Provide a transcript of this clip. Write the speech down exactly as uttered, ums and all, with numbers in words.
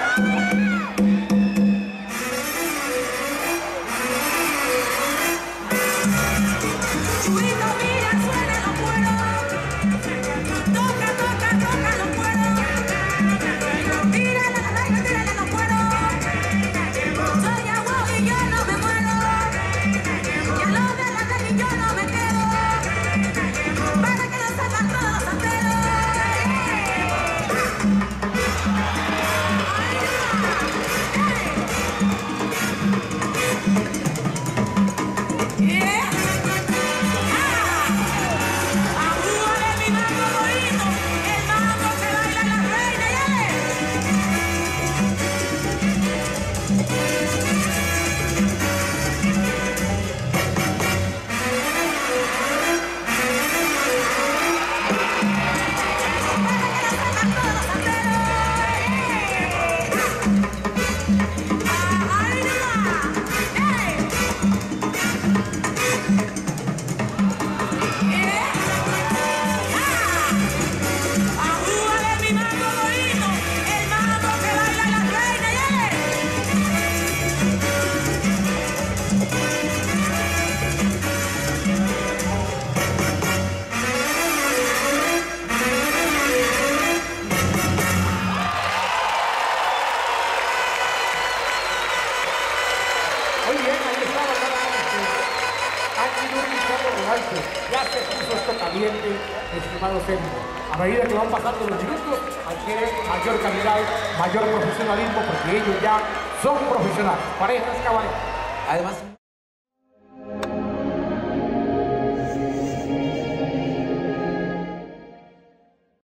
Ya se puso esto caliente, estimado Sergio. A medida que van pasando los minutos, adquiere mayor calidad, mayor profesionalismo, porque ellos ya son profesionales, parejas, caballeros. Además,